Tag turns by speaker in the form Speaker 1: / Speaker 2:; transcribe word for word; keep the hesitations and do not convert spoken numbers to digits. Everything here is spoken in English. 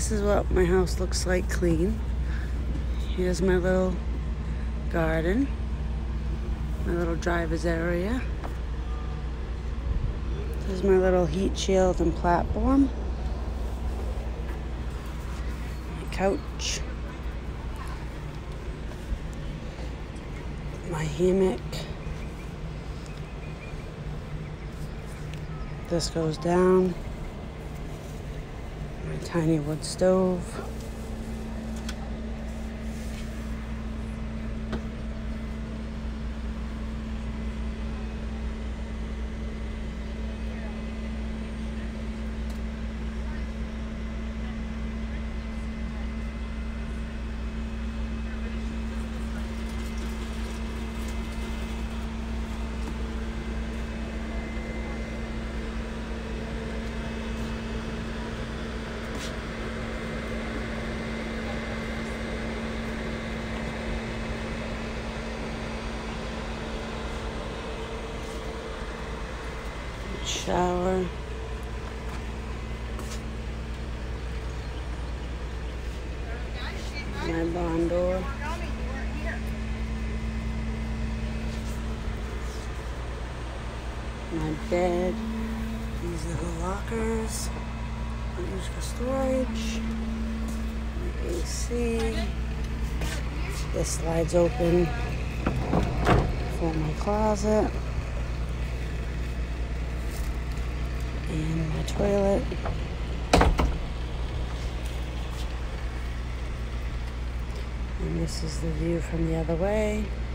Speaker 1: this is what my house looks like clean. Here's my little garden, my little driver's area. There's my little heat shield and platform. My couch. My hammock. This goes down. My tiny wood stove. Shower. My barn door. My bed. These little lockers. Used for storage. My A C. This slides open for my closet. And my toilet. And this is the view from the other way.